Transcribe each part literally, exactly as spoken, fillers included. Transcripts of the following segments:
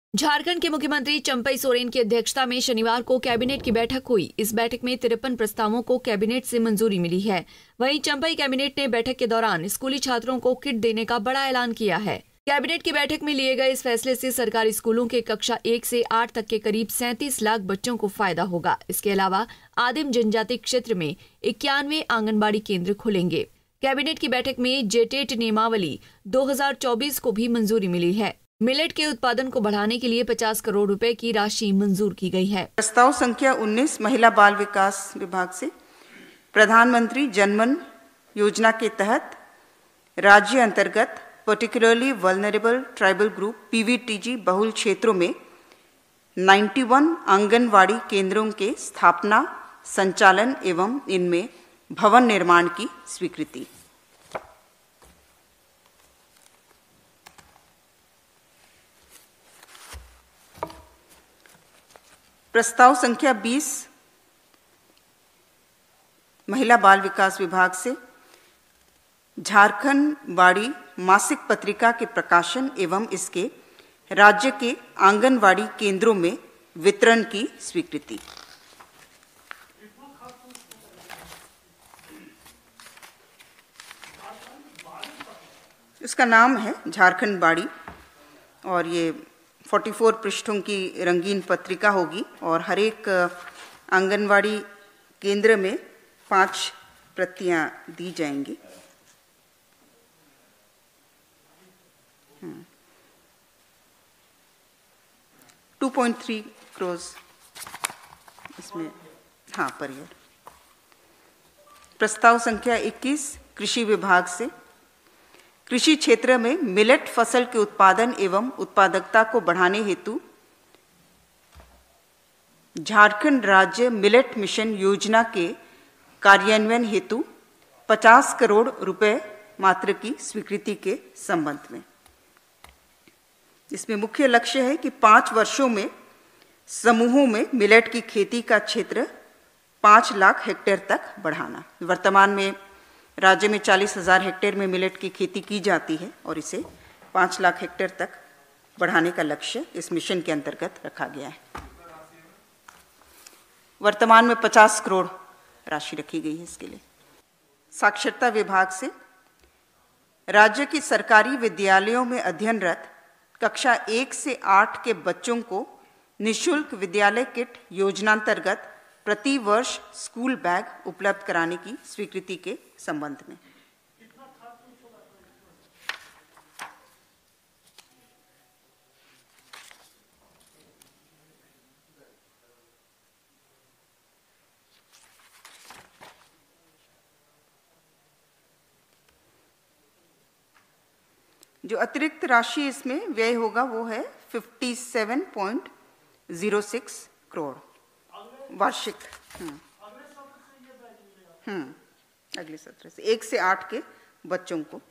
झारखंड के मुख्यमंत्री चंपई सोरेन की अध्यक्षता में शनिवार को कैबिनेट की बैठक हुई। इस बैठक में तिरपन प्रस्तावों को कैबिनेट से मंजूरी मिली है। वहीं चंपई कैबिनेट ने बैठक के दौरान स्कूली छात्रों को किट देने का बड़ा ऐलान किया है। कैबिनेट की बैठक में लिए गए इस फैसले से सरकारी स्कूलों के कक्षा एक से आठ तक के करीब सैंतीस लाख बच्चों को फायदा होगा। इसके अलावा आदिम जनजाति क्षेत्र में इक्यानवे आंगनबाड़ी केंद्र खुलेंगे। कैबिनेट की बैठक में जेटेट नियमावली दो हजार चौबीस को भी मंजूरी मिली है। मिलेट के उत्पादन को बढ़ाने के लिए पचास करोड़ रुपए की राशि मंजूर की गई है। प्रस्ताव संख्या उन्नीस महिला बाल विकास विभाग से प्रधानमंत्री जनमन योजना के तहत राज्य अंतर्गत particularly vulnerable tribal group PVTG बहुल क्षेत्रों में इक्यानवे आंगनवाड़ी केंद्रों के स्थापना, संचालन एवं इनमें भवन निर्माण की स्वीकृति। प्रस्ताव संख्या बीस महिला बाल विकास विभाग से झारखंड बाड़ी मासिक पत्रिका के प्रकाशन एवं इसके राज्य के आंगनवाड़ी केंद्रों में वितरण की स्वीकृति। इसका नाम है झारखंड बाड़ी और ये चौवालीस पृष्ठों की रंगीन पत्रिका होगी और हर एक आंगनवाड़ी केंद्र में पांच प्रतियां दी जाएंगी। टू पॉइंट थ्री करोड़ इसमें हाँ पर ईयर। प्रस्ताव संख्या इक्कीस कृषि विभाग से कृषि क्षेत्र में मिलेट फसल के उत्पादन एवं उत्पादकता को बढ़ाने हेतु झारखंड राज्य मिलेट मिशन योजना के कार्यान्वयन हेतु पचास करोड़ रुपए मात्र की स्वीकृति के संबंध में। इसमें मुख्य लक्ष्य है कि पांच वर्षों में समूहों में मिलेट की खेती का क्षेत्र पांच लाख हेक्टेयर तक बढ़ाना। वर्तमान में राज्य में चालीस हजार हेक्टेयर में मिलेट की खेती की जाती है और इसे पाँच लाख हेक्टेयर तक बढ़ाने का लक्ष्य इस मिशन के अंतर्गत रखा गया है। वर्तमान में पचास करोड़ राशि रखी गई है इसके लिए। साक्षरता विभाग से राज्य की सरकारी विद्यालयों में अध्ययनरत कक्षा एक से आठ के बच्चों को निःशुल्क विद्यालय किट योजनांतर्गत प्रति वर्ष स्कूल बैग उपलब्ध कराने की स्वीकृति के संबंध में। जो अतिरिक्त राशि इसमें व्यय होगा वो है सत्तावन पॉइंट ज़ीरो सिक्स करोड़ वार्षिक। हम्म हम्म अगले सत्र से एक से आठ के बच्चों को।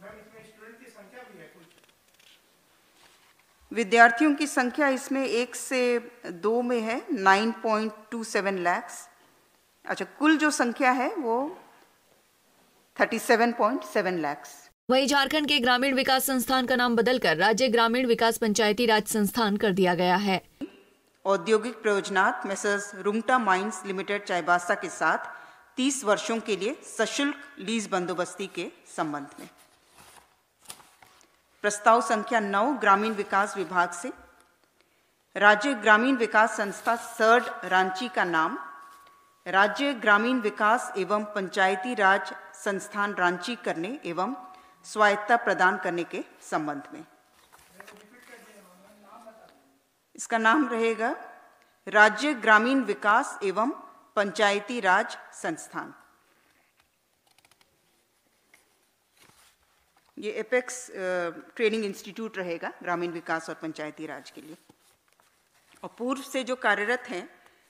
विद्यार्थियों की संख्या इसमें एक से दो में है नौ पॉइंट दो सात लाख। अच्छा, कुल जो संख्या है वो सैंतीस पॉइंट सात लाख। वहीं झारखंड के ग्रामीण विकास संस्थान का नाम बदलकर राज्य ग्रामीण विकास पंचायती राज संस्थान कर दिया गया है। औद्योगिक प्रयोजनार्थ messrs Rungta Mines Limited Chaibasa के साथ तीस वर्षों के लिए सशुल्क लीज बंदोबस्ती के संबंध में। प्रस्ताव संख्या नौ ग्रामीण विकास विभाग से राज्य ग्रामीण विकास संस्था सर्ड रांची का नाम राज्य ग्रामीण विकास एवं पंचायती राज संस्थान रांची करने एवं स्वायत्ता प्रदान करने के संबंध में। इसका नाम रहेगा राज्य ग्रामीण विकास एवं पंचायती राज संस्थान। ये एपेक्स ट्रेनिंग इंस्टीट्यूट रहेगा ग्रामीण विकास और पंचायती राज के लिए। और पूर्व से जो कार्यरत हैं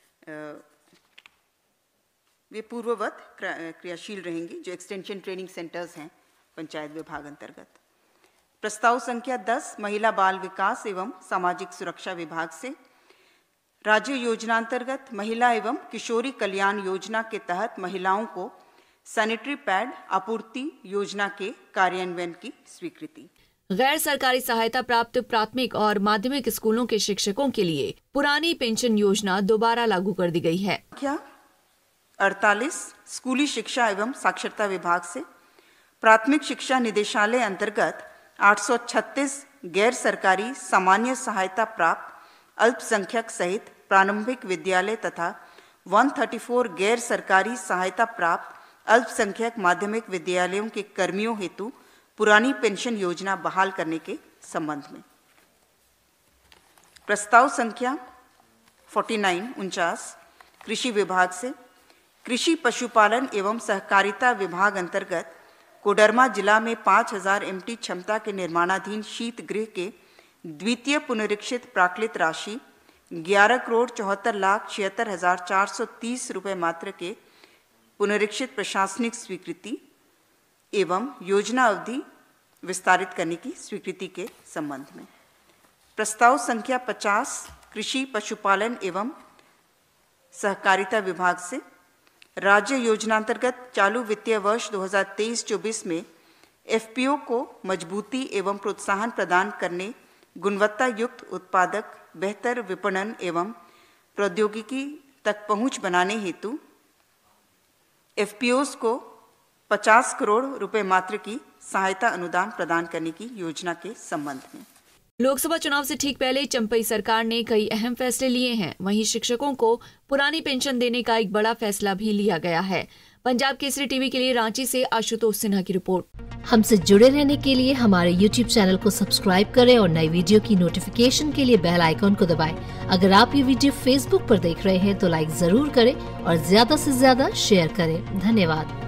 वे पूर्ववत क्रियाशील रहेंगी, जो एक्सटेंशन ट्रेनिंग सेंटर्स हैं पंचायत विभाग अंतर्गत। प्रस्ताव संख्या दस महिला बाल विकास एवं सामाजिक सुरक्षा विभाग से राज्य योजनांतर्गत महिला एवं किशोरी कल्याण योजना के तहत महिलाओं को सैनिटरी पैड आपूर्ति योजना के कार्यान्वयन की स्वीकृति। गैर सरकारी सहायता प्राप्त प्राथमिक और माध्यमिक स्कूलों के शिक्षकों के लिए पुरानी पेंशन योजना दोबारा लागू कर दी गई है। क्या अड़तालीस स्कूली शिक्षा एवं साक्षरता विभाग से प्राथमिक शिक्षा निदेशालय अंतर्गत आठ सौ छत्तीस गैर सरकारी सामान्य सहायता प्राप्त अल्पसंख्यक सहित प्रारंभिक विद्यालय तथा एक सौ चौंतीस गैर सरकारी सहायता प्राप्त अल्पसंख्यक माध्यमिक विद्यालयों के कर्मियों हेतु पुरानी पेंशन योजना बहाल करने के संबंध में प्रस्ताव संख्या उनचास उनचास कृषि विभाग से कृषि पशुपालन एवं सहकारिता विभाग अंतर्गत कोडरमा जिला में पाँच हजार एमटी क्षमता के निर्माणाधीन शीत गृह के द्वितीय पुनरीक्षित प्राकृत राशि ग्यारह करोड़ चौहत्तर लाख छिहत्तर हजार चार सौ तीस रुपये मात्र के पुनरीक्षित प्रशासनिक स्वीकृति एवं योजना अवधि विस्तारित करने की स्वीकृति के संबंध में प्रस्ताव संख्या पचास कृषि पशुपालन एवं सहकारिता विभाग से राज्य योजनांतर्गत चालू वित्तीय वर्ष दो हज़ार तेईस चौबीस में एफपीओ को मजबूती एवं प्रोत्साहन प्रदान करने, गुणवत्ता युक्त उत्पादक, बेहतर विपणन एवं प्रौद्योगिकी तक पहुंच बनाने हेतु एफपीओस को पचास करोड़ रुपए मात्र की सहायता अनुदान प्रदान करने की योजना के संबंध में। लोकसभा चुनाव से ठीक पहले चंपई सरकार ने कई अहम फैसले लिए हैं। वहीं शिक्षकों को पुरानी पेंशन देने का एक बड़ा फैसला भी लिया गया है। पंजाब केसरी टीवी के लिए रांची से आशुतोष सिन्हा की रिपोर्ट। हमसे जुड़े रहने के लिए हमारे यूट्यूब चैनल को सब्सक्राइब करें और नई वीडियो की नोटिफिकेशन के लिए बेल आइकॉन को दबाएं। अगर आप ये वीडियो फेसबुक पर देख रहे हैं तो लाइक जरूर करें और ज्यादा से ज्यादा शेयर करें। धन्यवाद।